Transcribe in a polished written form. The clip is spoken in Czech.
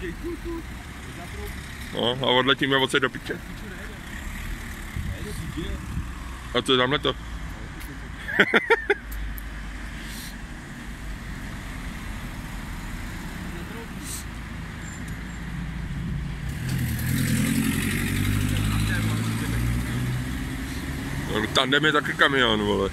No a odletíme odsaď do piče. A co je tamhle to? Tandem je taky kamion, vole.